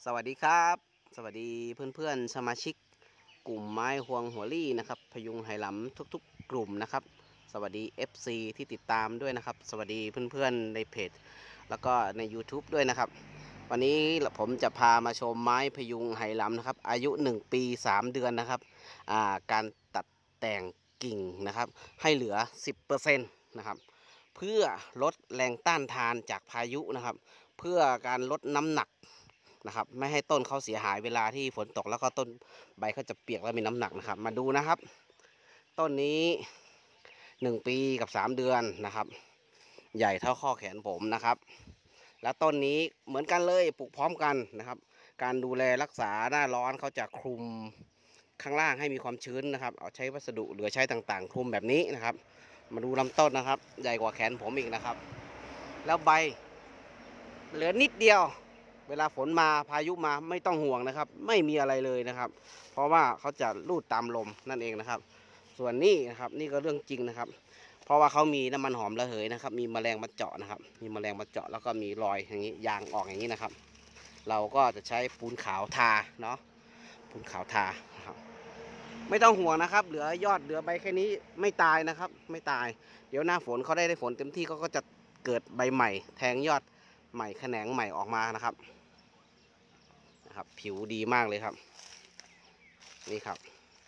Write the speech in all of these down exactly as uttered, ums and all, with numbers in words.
สวัสดีครับสวัสดีเพื่อนๆสมาชิกกลุ่มไม้ฮวงหัวลี่นะครับพยุงไหหลำทุกๆกลุ่มนะครับสวัสดี เอฟ ซี ที่ติดตามด้วยนะครับสวัสดีเพื่อนๆในเพจแล้วก็ใน ยูทูบ ด้วยนะครับวันนี้ผมจะพามาชมไม้พยุงไหหลำนะครับอายุหนึ่งปีสามเดือนนะครับการตัดแต่งกิ่งนะครับให้เหลือ สิบเปอร์เซ็นต์ นะครับเพื่อลดแรงต้านทานจากพายุนะครับเพื่อการลดน้ำหนักนะครับไม่ให้ต้นเขาเสียหายเวลาที่ฝนตกแล้วก็ต้นใบเขาจะเปียกและมีน้ำหนักนะครับมาดูนะครับต้นนี้หนึ่งปีกับสามเดือนนะครับใหญ่เท่าข้อแขนผมนะครับแล้วต้นนี้เหมือนกันเลยปลูกพร้อมกันนะครับการดูแลรักษาหน้าร้อนเขาจะคลุมข้างล่างให้มีความชื้นนะครับเอาใช้วัสดุเหลือใช้ต่างๆคลุมแบบนี้นะครับมาดูลำต้นนะครับใหญ่กว่าแขนผมอีกนะครับแล้วใบเหลือนิดเดียวเวลาฝนมาพายุมาไม่ต้องห่วงนะครับไม่มีอะไรเลยนะครับเพราะว่าเขาจะลูดตามลมนั่นเองนะครับส่วนนี้นะครับนี่ก็เรื่องจริงนะครับเพราะว่าเขามีน้ำมันหอมระเหยนะครับมีแมลงมาเจาะนะครับมีแมลงมาเจาะแล้วก็มีรอยอย่างนี้ยางออกอย่างนี้นะครับเราก็จะใช้ปูนขาวทาเนาะปูนขาวทานะครับไม่ต้องห่วงนะครับเหลือยอดเหลือใบแค่นี้ไม่ตายนะครับไม่ตายเดี๋ยวหน้าฝนเขาได้ได้ฝนเต็มที่เขาก็จะเกิดใบใหม่แทงยอดใหม่แขนงใหม่ออกมานะครับนะครับผิวดีมากเลยครับนี่ครับ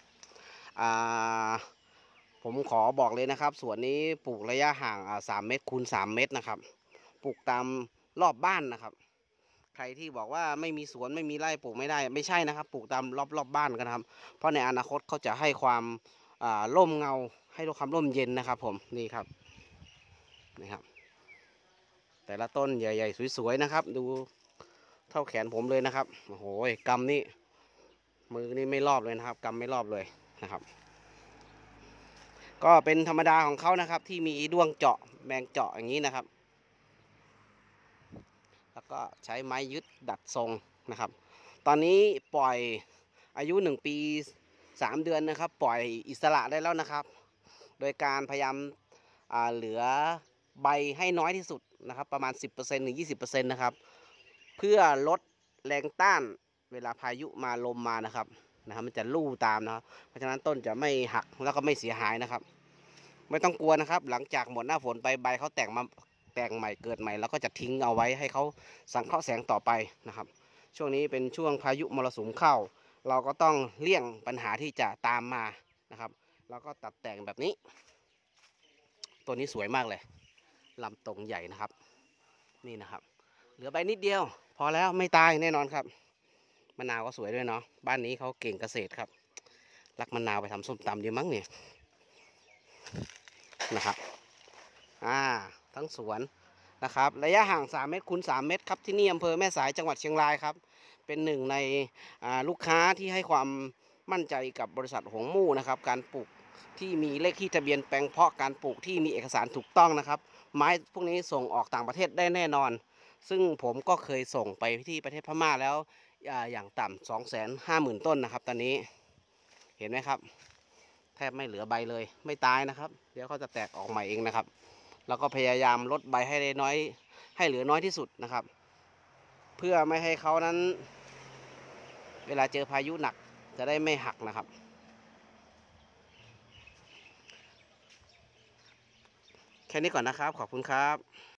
ผมขอบอกเลยนะครับสวนนี้ปลูกระยะห่างสามเมตรคูณสามเมตรนะครับปลูกตามรอบบ้านนะครับใครที่บอกว่าไม่มีสวนไม่มีไร่ปลูกไม่ได้ไม่ใช่นะครับปลูกตามรอบรอบบ้านกันครับเพราะในอนาคตเขาจะให้ความร่มเงาให้ความร่มเย็นนะครับผมนี่ครับนี่ครับแต่ละต้นใหญ่ๆสวยๆนะครับดูเท่าแขนผมเลยนะครับโอ้โหกำนี่มือนี่ไม่รอบเลยนะครับกำไม่รอบเลยนะครับก็เป็นธรรมดาของเขานะครับที่มีด้วงเจาะแมงเจาะอย่างนี้นะครับแล้วก็ใช้ไม้ยึดดัดทรงนะครับตอนนี้ปล่อยอายุหนึ่งปีสามเดือนนะครับปล่อยอิสระได้แล้วนะครับโดยการพยายามเหลือใบให้น้อยที่สุดนะครับประมาณ สิบเปอร์เซ็นต์ ถึง ยี่สิบเปอร์เซ็นต์ นะครับเพื่อลดแรงต้านเวลาพายุมาลมมานะครับนะครับมันจะลู่ตามนะครับเพราะฉะนั้นต้นจะไม่หักแล้วก็ไม่เสียหายนะครับไม่ต้องกลัวนะครับหลังจากหมดหน้าฝนไปใบเขาแต่งมาแต่งใหม่เกิดใหม่แล้วก็จะทิ้งเอาไว้ให้เขาสังเคราะห์แสงต่อไปนะครับช่วงนี้เป็นช่วงพายุมรสุมเข้าเราก็ต้องเลี่ยงปัญหาที่จะตามมานะครับแล้วก็ตัดแต่งแบบนี้ตัวนี้สวยมากเลยลำตรงใหญ่นะครับนี่นะครับเหลือใบนิดเดียวพอแล้วไม่ตายแน่นอนครับมะนาวก็สวยด้วยเนาะบ้านนี้เขาเก่งเกษตรครับรักมะนาวไปทำส้มตำดีมั้งเนี่ยนะครับอ่าทั้งสวนนะครับระยะห่างสามเมตรคูณสามเมตรครับที่นี่อำเภอแม่สายจังหวัดเชียงรายครับเป็นหนึ่งในลูกค้าที่ให้ความมั่นใจกับบริษัทหงมู่นะครับการปลูกที่มีเลขที่ทะเบียนแปลงเพาะการปลูกที่มีเอกสารถูกต้องนะครับไม้พวกนี้ส่งออกต่างประเทศได้แน่นอนซึ่งผมก็เคยส่งไปที่ประเทศพม่าแล้วอย่างต่ำสองแสนห้าหมื่นต้นนะครับตอนนี้เห็นไหมครับแทบไม่เหลือใบเลยไม่ตายนะครับเดี๋ยวเขาจะแตกออกใหม่เองนะครับแล้วก็พยายามลดใบให้ได้น้อยให้เหลือน้อยที่สุดนะครับเพื่อไม่ให้เขานั้นเวลาเจอพายุหนักจะได้ไม่หักนะครับแค่นี้ก่อนนะครับขอบคุณครับ